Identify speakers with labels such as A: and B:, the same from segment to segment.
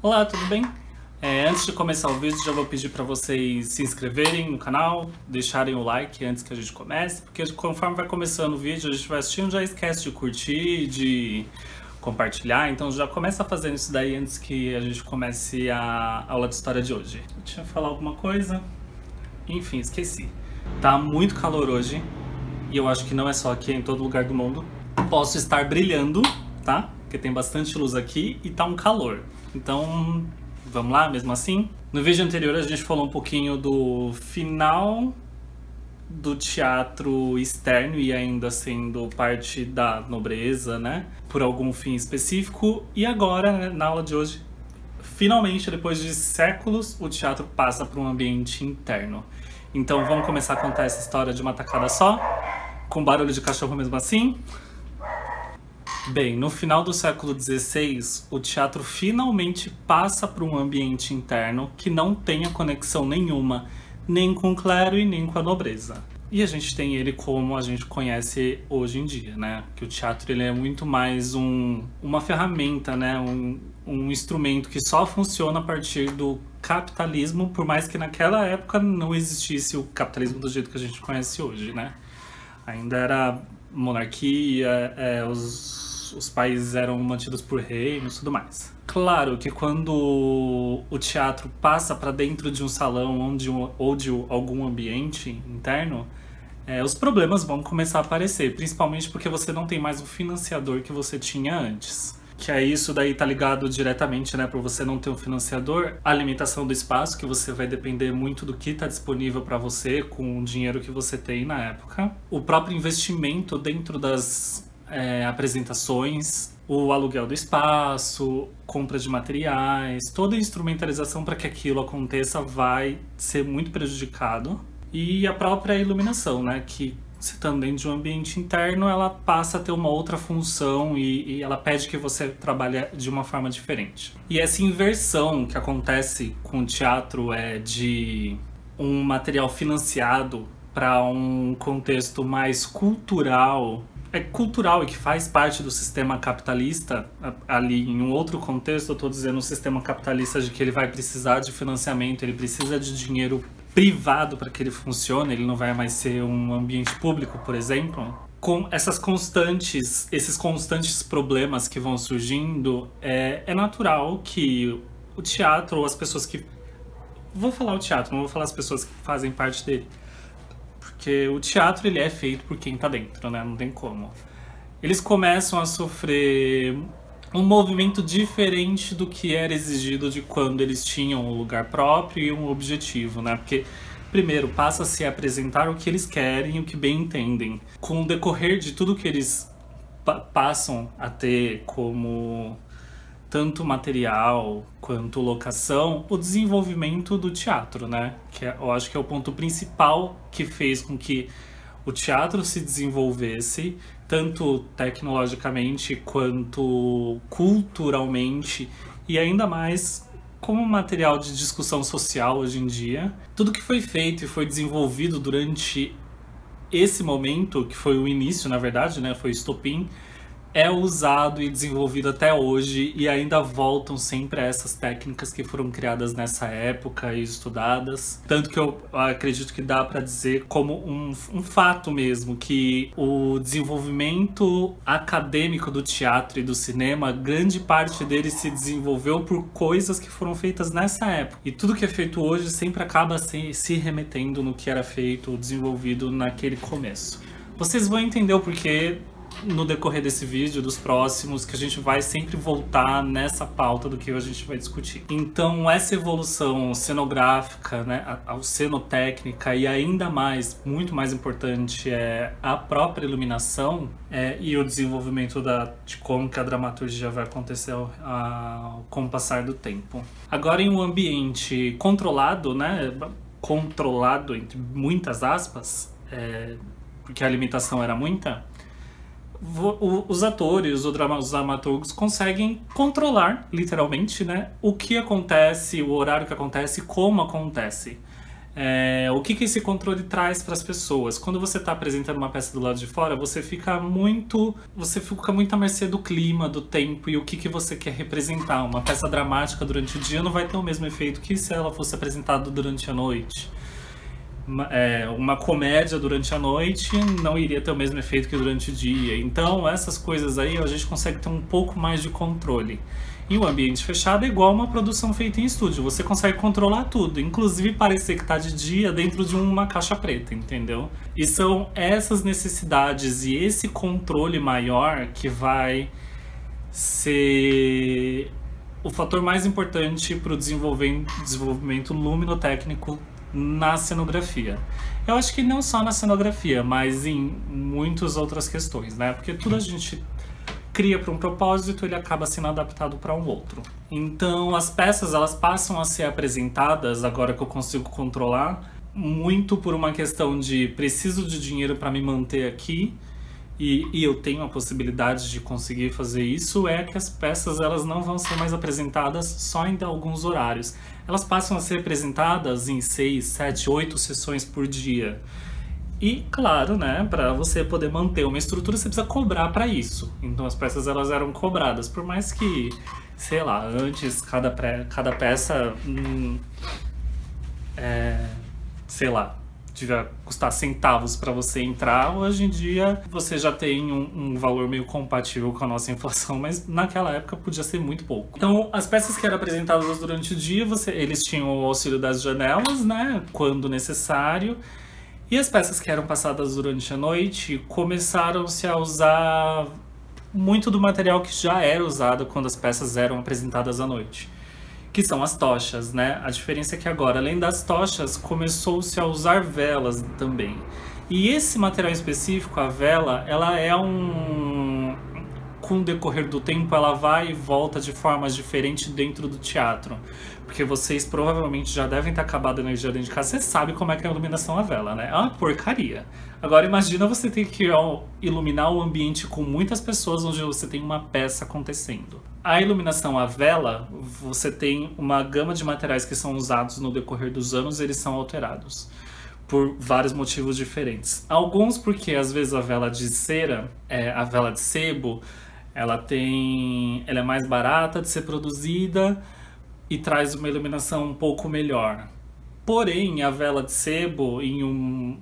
A: Olá, tudo bem? Antes de começar o vídeo, já vou pedir para vocês se inscreverem no canal, deixarem o like antes que a gente comece, porque conforme vai começando o vídeo, a gente vai assistindo, já esquece de curtir, de compartilhar, então já começa fazendo isso daí antes que a gente comece a aula de história de hoje. Eu tinha falar alguma coisa, enfim, esqueci. Tá muito calor hoje, e eu acho que não é só aqui, é em todo lugar do mundo. Posso estar brilhando, tá? Porque tem bastante luz aqui e tá um calor. Então, vamos lá, mesmo assim? No vídeo anterior a gente falou um pouquinho do final do teatro externo e ainda sendo parte da nobreza, né? Por algum fim específico. E agora, né, na aula de hoje, finalmente, depois de séculos, o teatro passa para um ambiente interno. Então vamos começar a contar essa história de uma tacada só, com barulho de cachorro mesmo assim. Bem, no final do século XVI, o teatro finalmente passa para um ambiente interno que não tenha conexão nenhuma, nem com o clero e nem com a nobreza. E a gente tem ele como a gente conhece hoje em dia, né? Que o teatro ele é muito mais uma ferramenta, né? Um instrumento que só funciona a partir do capitalismo, por mais que naquela época não existisse o capitalismo do jeito que a gente conhece hoje, né? Ainda era monarquia, os países eram mantidos por reinos e tudo mais. Claro que quando o teatro passa para dentro de um salão ou de algum ambiente interno, os problemas vão começar a aparecer, principalmente porque você não tem mais o financiador que você tinha antes. Que é isso daí tá ligado diretamente, né, por você não ter um financiador, a limitação do espaço, que você vai depender muito do que está disponível para você com o dinheiro que você tem na época. O próprio investimento dentro das apresentações, o aluguel do espaço, compra de materiais, toda a instrumentalização para que aquilo aconteça vai ser muito prejudicado. E a própria iluminação, né, que se estando dentro de um ambiente interno, ela passa a ter uma outra função e ela pede que você trabalhe de uma forma diferente. E essa inversão que acontece com o teatro de um material financiado para um contexto mais cultural, cultural e que faz parte do sistema capitalista, ali em um outro contexto, eu estou dizendo o sistema capitalista de que ele vai precisar de financiamento, ele precisa de dinheiro privado para que ele funcione, ele não vai mais ser um ambiente público, por exemplo. Com esses constantes problemas que vão surgindo, é natural que o teatro, ou as pessoas que... Vou falar o teatro, não vou falar as pessoas que fazem parte dele. Porque o teatro ele é feito por quem tá dentro, né? Não tem como. Eles começam a sofrer um movimento diferente do que era exigido de quando eles tinham um lugar próprio e um objetivo, né? Porque, primeiro, passa a se apresentar o que eles querem e o que bem entendem. Com o decorrer de tudo que eles passam a ter como tanto material quanto locação, o desenvolvimento do teatro, né? Que eu acho que é o ponto principal que fez com que o teatro se desenvolvesse, tanto tecnologicamente quanto culturalmente, e ainda mais como material de discussão social hoje em dia. Tudo que foi feito e foi desenvolvido durante esse momento, que foi o início, na verdade, né? Foi o estopim, é usado e desenvolvido até hoje e ainda voltam sempre a essas técnicas que foram criadas nessa época e estudadas. Tanto que eu acredito que dá para dizer como um fato mesmo, que o desenvolvimento acadêmico do teatro e do cinema, grande parte dele se desenvolveu por coisas que foram feitas nessa época. E tudo que é feito hoje sempre acaba se remetendo no que era feito, desenvolvido naquele começo. Vocês vão entender o porquê no decorrer desse vídeo, dos próximos, que a gente vai sempre voltar nessa pauta do que a gente vai discutir. Então, essa evolução cenográfica, né, a cenotécnica e ainda mais, muito mais importante, é a própria iluminação e o desenvolvimento de como que a dramaturgia vai acontecer com o passar do tempo. Agora, em um ambiente controlado, né, controlado entre muitas aspas, porque a limitação era muita, os atores, os dramaturgos conseguem controlar, literalmente, né, o que acontece, o horário que acontece, como acontece. O que esse controle traz para as pessoas? Quando você está apresentando uma peça do lado de fora, você fica muito à mercê do clima, do tempo e o que você quer representar. Uma peça dramática durante o dia não vai ter o mesmo efeito que se ela fosse apresentada durante a noite. Uma comédia durante a noite não iria ter o mesmo efeito que durante o dia. Então essas coisas aí a gente consegue ter um pouco mais de controle. E o ambiente fechado é igual uma produção feita em estúdio, você consegue controlar tudo, inclusive parecer que tá de dia dentro de uma caixa preta, entendeu? E são essas necessidades e esse controle maior que vai ser o fator mais importante para o desenvolvimento luminotécnico na cenografia. Eu acho que não só na cenografia, mas em muitas outras questões, né? Porque tudo a gente cria para um propósito, ele acaba sendo adaptado para um outro. Então as peças elas passam a ser apresentadas, agora que eu consigo controlar, muito por uma questão de preciso de dinheiro para me manter aqui e eu tenho a possibilidade de conseguir fazer isso, é que as peças elas não vão ser mais apresentadas só em alguns horários. Elas passam a ser apresentadas em 6, 7, 8 sessões por dia. E, claro, né, para você poder manter uma estrutura, você precisa cobrar para isso. Então as peças elas eram cobradas, por mais que, sei lá, antes cada peça, sei lá, devia custar centavos para você entrar, hoje em dia você já tem um valor meio compatível com a nossa inflação, mas naquela época podia ser muito pouco. Então as peças que eram apresentadas durante o dia, eles tinham o auxílio das janelas, né, quando necessário. E as peças que eram passadas durante a noite começaram-se a usar muito do material que já era usado quando as peças eram apresentadas à noite, que são as tochas, né? A diferença é que agora, além das tochas, começou-se a usar velas também. E esse material específico, a vela, ela é com o decorrer do tempo, ela vai e volta de formas diferentes dentro do teatro. Porque vocês provavelmente já devem ter acabado a energia dentro de casa. Você sabe como é que é a iluminação a vela, né? É uma porcaria. Agora imagina você ter que iluminar o ambiente com muitas pessoas onde você tem uma peça acontecendo. A iluminação a vela, você tem uma gama de materiais que são usados no decorrer dos anos, eles são alterados por vários motivos diferentes. Alguns porque às vezes a vela de cera, a vela de sebo, ela é mais barata de ser produzida e traz uma iluminação um pouco melhor. Porém, a vela de sebo em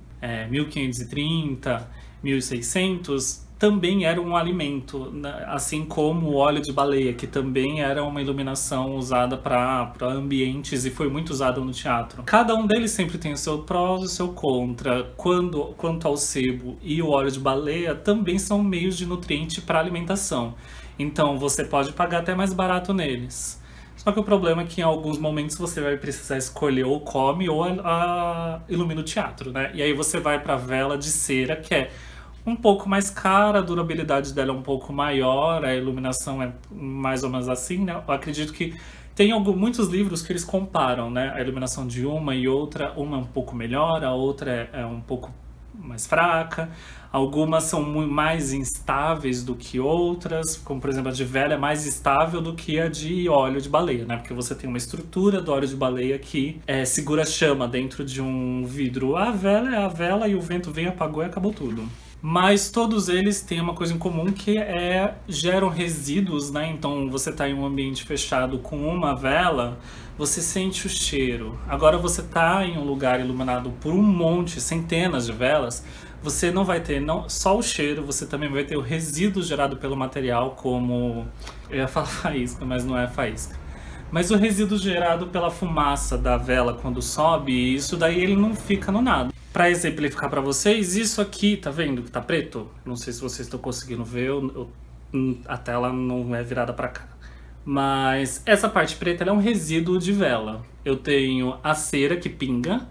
A: 1530, 1600, também era um alimento, assim como o óleo de baleia, que também era uma iluminação usada para ambientes e foi muito usado no teatro. Cada um deles sempre tem o seu prós e o seu contra. Quanto ao sebo e o óleo de baleia, também são meios de nutriente para alimentação. Então você pode pagar até mais barato neles. Só que o problema é que em alguns momentos você vai precisar escolher ou come ou ilumina o teatro, né? E aí você vai para a vela de cera, que é um pouco mais cara, a durabilidade dela é um pouco maior, a iluminação é mais ou menos assim, né? Eu acredito que tem muitos livros que eles comparam, né? A iluminação de uma e outra, uma é um pouco melhor, a outra é um pouco mais fraca. Algumas são mais instáveis do que outras, como por exemplo a de vela é mais estável do que a de óleo de baleia, né? Porque você tem uma estrutura do óleo de baleia que segura chama dentro de um vidro. A vela é a vela e o vento vem, apagou e acabou tudo. Mas todos eles têm uma coisa em comum que geram resíduos, né? Então você está em um ambiente fechado com uma vela, você sente o cheiro. Agora você está em um lugar iluminado por um monte, centenas de velas, você não vai ter só o cheiro, você também vai ter o resíduo gerado pelo material, como... Eu ia falar faísca, mas não é faísca. Mas o resíduo gerado pela fumaça da vela quando sobe, isso daí ele não fica no nada. Para exemplificar para vocês, isso aqui, tá vendo que tá preto? Não sei se vocês estão conseguindo ver, a tela não é virada para cá. Mas essa parte preta ela é um resíduo de vela. Eu tenho a cera que pinga,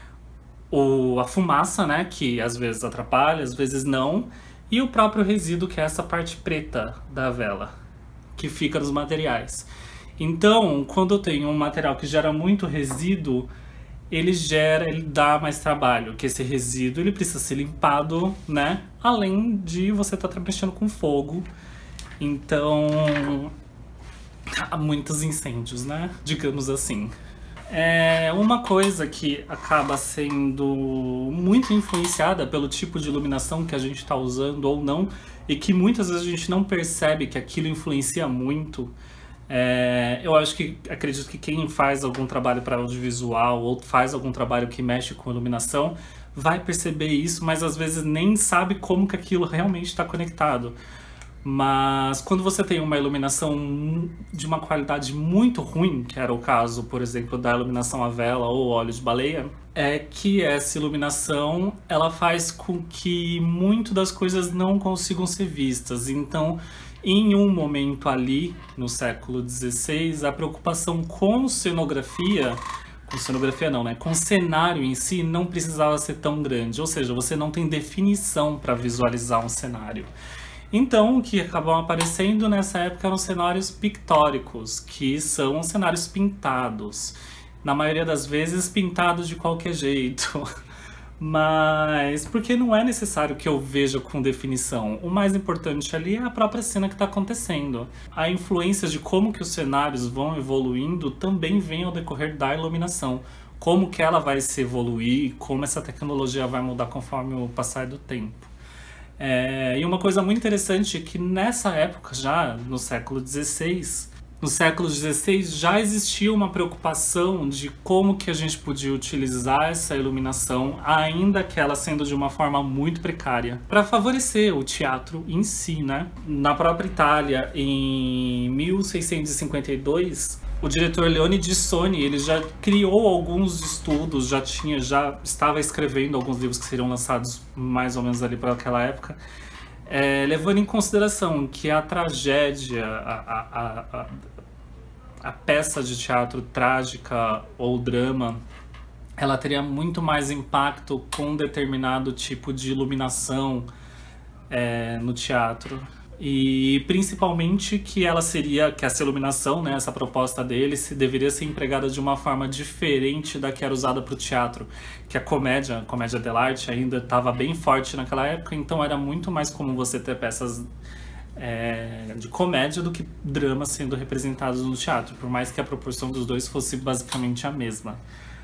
A: a fumaça, né, que às vezes atrapalha, às vezes não, e o próprio resíduo, que é essa parte preta da vela, que fica nos materiais. Então, quando eu tenho um material que gera muito resíduo, ele dá mais trabalho, que esse resíduo ele precisa ser limpado, né? Além de você estar mexendo com fogo, então há muitos incêndios, né? Digamos assim. É uma coisa que acaba sendo muito influenciada pelo tipo de iluminação que a gente está usando ou não, e que muitas vezes a gente não percebe que aquilo influencia muito. Eu acredito que quem faz algum trabalho para audiovisual ou faz algum trabalho que mexe com iluminação vai perceber isso, mas às vezes nem sabe como que aquilo realmente está conectado. Mas quando você tem uma iluminação de uma qualidade muito ruim, que era o caso, por exemplo, da iluminação à vela ou óleo de baleia, é que essa iluminação ela faz com que muito das coisas não consigam ser vistas. Então, em um momento ali, no século XVI, a preocupação com cenografia não, né? Com cenário em si não precisava ser tão grande, ou seja, você não tem definição para visualizar um cenário. Então, o que acabam aparecendo nessa época eram cenários pictóricos, que são cenários pintados. Na maioria das vezes, pintados de qualquer jeito. Mas porque não é necessário que eu veja com definição. O mais importante ali é a própria cena que está acontecendo. A influência de como que os cenários vão evoluindo também vem ao decorrer da iluminação. Como que ela vai se evoluir, como essa tecnologia vai mudar conforme o passar do tempo. E uma coisa muito interessante é que nessa época, já no século XVI já existia uma preocupação de como que a gente podia utilizar essa iluminação, ainda que ela sendo de uma forma muito precária, para favorecer o teatro em si, né? Na própria Itália, em 1652, o diretor Leone Dissoni, ele já criou alguns estudos, já estava escrevendo alguns livros que seriam lançados mais ou menos ali para aquela época, levando em consideração que a tragédia, a peça de teatro trágica ou drama, ela teria muito mais impacto com determinado tipo de iluminação no teatro. E principalmente que essa iluminação, né, essa proposta dele, deveria ser empregada de uma forma diferente da que era usada para o teatro. Que a comédia dell'arte ainda estava bem forte naquela época, então era muito mais comum você ter peças de comédia do que dramas sendo representados no teatro, por mais que a proporção dos dois fosse basicamente a mesma.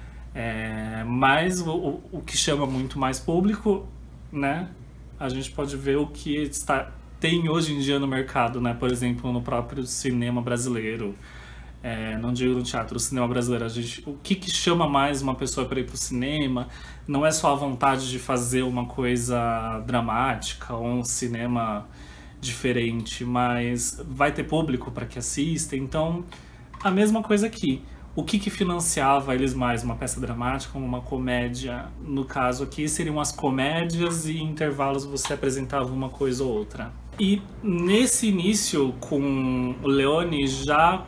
A: Mas o que chama muito mais público, né, a gente pode ver o que tem hoje em dia no mercado, né? Por exemplo, no próprio cinema brasileiro. Não digo no teatro, o cinema brasileiro. O que chama mais uma pessoa para ir para o cinema não é só a vontade de fazer uma coisa dramática ou um cinema diferente, mas vai ter público para que assista. Então, a mesma coisa aqui. O que financiava eles mais? Uma peça dramática ou uma comédia? No caso aqui, seriam as comédias e em intervalos você apresentava uma coisa ou outra. E nesse início, com o Leone, já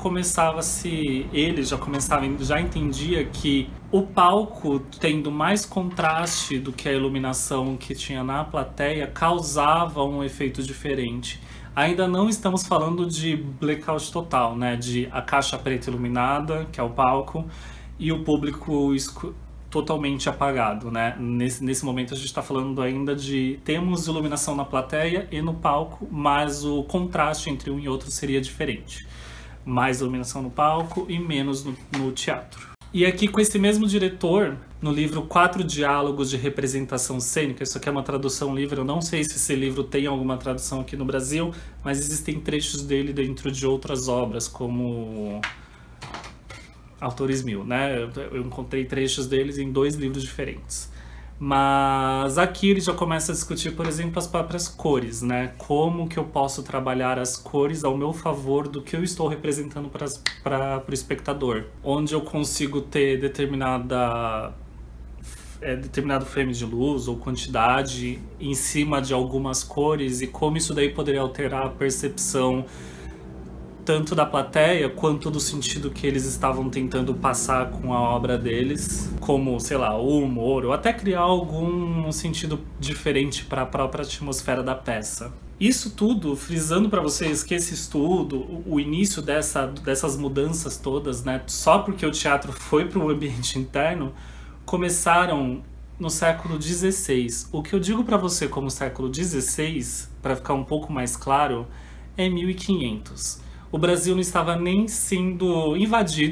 A: entendia que o palco, tendo mais contraste do que a iluminação que tinha na plateia, causava um efeito diferente. Ainda não estamos falando de blackout total, né? De a caixa preta iluminada, que é o palco, e o público totalmente apagado, né? Nesse momento a gente está falando ainda temos iluminação na plateia e no palco, mas o contraste entre um e outro seria diferente. Mais iluminação no palco e menos no teatro. E aqui com esse mesmo diretor, no livro 4 Diálogos de Representação Cênica, isso aqui é uma tradução livre, eu não sei se esse livro tem alguma tradução aqui no Brasil, mas existem trechos dele dentro de outras obras, como Autores Mil, né? Eu encontrei trechos deles em 2 livros diferentes. Mas aqui ele já começa a discutir, por exemplo, as próprias cores, né? Como que eu posso trabalhar as cores ao meu favor do que eu estou representando para o espectador. Onde eu consigo ter determinado frame de luz ou quantidade em cima de algumas cores e como isso daí poderia alterar a percepção tanto da plateia quanto do sentido que eles estavam tentando passar com a obra deles, como, sei lá, o humor, ou até criar algum sentido diferente para a própria atmosfera da peça. Isso tudo frisando para vocês que esse estudo, o início dessas mudanças todas, né, só porque o teatro foi para o ambiente interno, começaram no século XVI. O que eu digo para você como século XVI, para ficar um pouco mais claro, é 1500. O Brasil não estava nem sendo invadido,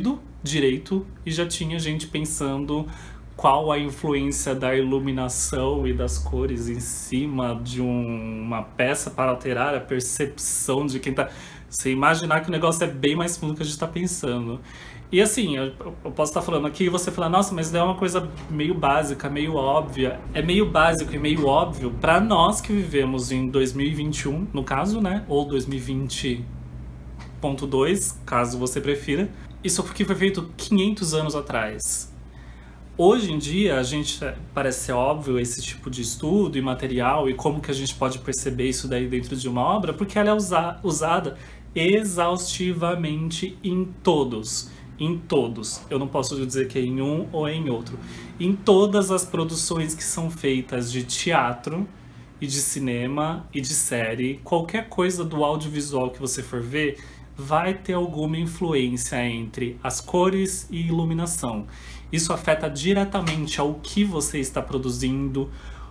A: direito e já tinha gente pensando qual a influência da iluminação e das cores em cima de uma peça para alterar a percepção de quem tá... Você imaginar que o negócio é bem mais fundo do que a gente tá pensando. E assim, eu posso estar falando aqui e você falar, nossa, mas é uma coisa meio básica, meio óbvia. É meio básico e meio óbvio para nós que vivemos em 2021, no caso, né? Ou 2020.2, caso você prefira. Isso porque foi feito 500 anos atrás. Hoje em dia, a gente parece ser óbvio esse tipo de estudo e material e como que a gente pode perceber isso daí dentro de uma obra, porque ela é usada exaustivamente em todos. Em todos. Eu não posso dizer que é em um ou em outro. Em todas as produções que são feitas de teatro e de cinema e de série, qualquer coisa do audiovisual que você for ver, vai ter alguma influência entre as cores e iluminação. Isso afeta diretamente ao que você está produzindo,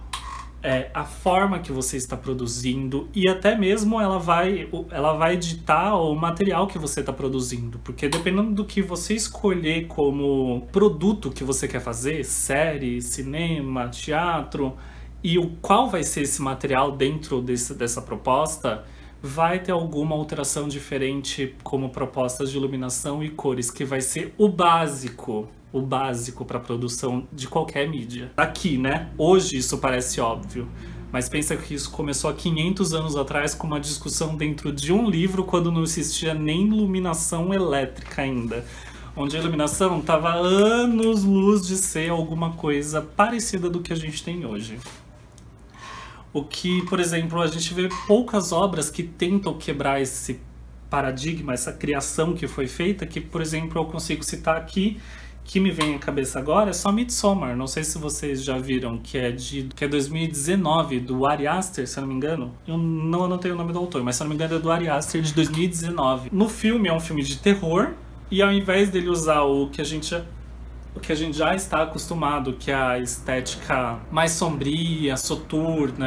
A: a forma que você está produzindo e até mesmo ela vai ditar o material que você está produzindo, porque dependendo do que você escolher como produto que você quer fazer, série, cinema, teatro, e qual vai ser esse material dentro dessa proposta, vai ter alguma alteração diferente como propostas de iluminação e cores, que vai ser o básico para a produção de qualquer mídia. Aqui, né? Hoje isso parece óbvio, mas pensa que isso começou há 500 anos atrás com uma discussão dentro de um livro quando não existia nem iluminação elétrica ainda, onde a iluminação estava anos-luz de ser alguma coisa parecida do que a gente tem hoje. O que, por exemplo, a gente vê poucas obras que tentam quebrar esse paradigma, essa criação que foi feita, que, por exemplo, eu consigo citar aqui, que me vem à cabeça agora, é só Midsommar. Não sei se vocês já viram, que é 2019, do Ari Aster, se eu não me engano. Eu não anotei o nome do autor, mas se eu não me engano é do Ari Aster, de 2019. No filme, é um filme de terror, e ao invés dele usar o que a gente já está acostumado, que é a estética mais sombria, soturna,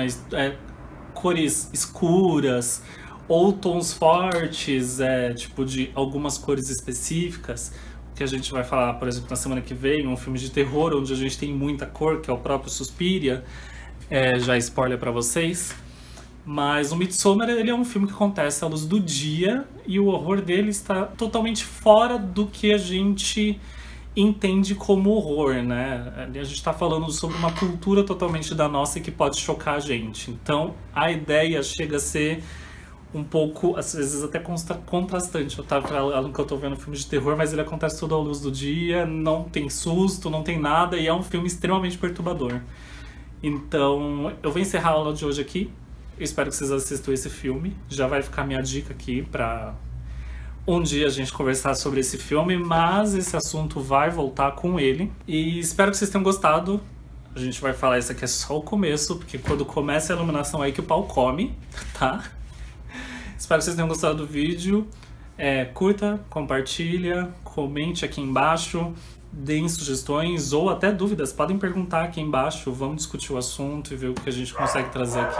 A: cores escuras, ou tons fortes, tipo de algumas cores específicas, que a gente vai falar, por exemplo, na semana que vem, um filme de terror onde a gente tem muita cor, que é o próprio Suspiria, já spoiler pra vocês. Mas o Midsommar, ele é um filme que acontece à luz do dia, e o horror dele está totalmente fora do que a gente entende como horror, né? A gente está falando sobre uma cultura totalmente da nossa e que pode chocar a gente. Então, a ideia chega a ser um pouco, às vezes até contrastante. Eu tava falando que eu tô vendo um filme de terror, mas ele acontece tudo à luz do dia, não tem susto, não tem nada, e é um filme extremamente perturbador. Então, eu vou encerrar a aula de hoje aqui. Eu espero que vocês assistam esse filme. Já vai ficar minha dica aqui pra um dia a gente conversar sobre esse filme, mas esse assunto vai voltar com ele. E espero que vocês tenham gostado. A gente vai falar, isso aqui é só o começo, porque quando começa a iluminação é aí que o pau come, tá? Espero que vocês tenham gostado do vídeo. Curta, compartilha, comente aqui embaixo, deem sugestões ou até dúvidas. Podem perguntar aqui embaixo, vamos discutir o assunto e ver o que a gente consegue trazer aqui.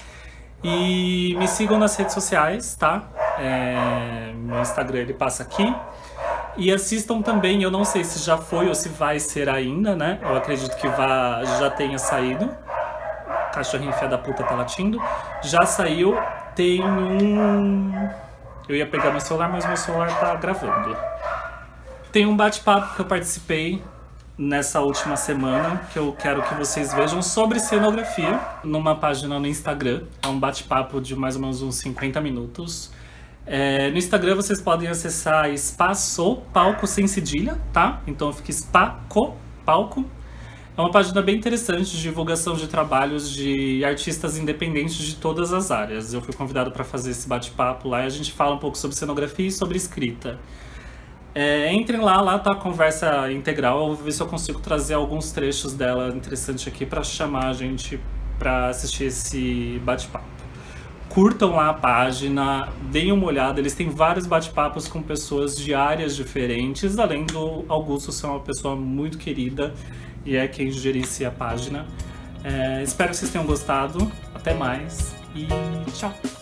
A: E me sigam nas redes sociais, tá? Meu Instagram ele passa aqui. E assistam também, eu não sei se já foi ou se vai ser ainda, né? Eu acredito que já tenha saído. Cachorrinho filha da puta tá latindo. Já saiu. Tem eu ia pegar meu celular, mas meu celular tá gravando. Tem um bate-papo que eu participei nessa última semana, que eu quero que vocês vejam, sobre cenografia, numa página no Instagram. É um bate-papo de mais ou menos uns 50 minutos. No Instagram vocês podem acessar Espaço Palco sem cedilha, tá? Então fica Spaco Palco. É uma página bem interessante de divulgação de trabalhos de artistas independentes de todas as áreas. Eu fui convidado para fazer esse bate-papo lá e a gente fala um pouco sobre cenografia e sobre escrita. Entrem lá tá a conversa integral. Eu vou ver se eu consigo trazer alguns trechos dela interessantes aqui para chamar a gente para assistir esse bate-papo. Curtam lá a página, deem uma olhada, eles têm vários bate-papos com pessoas de áreas diferentes, além do Augusto ser uma pessoa muito querida e é quem gerencia a página. Espero que vocês tenham gostado, até mais e tchau!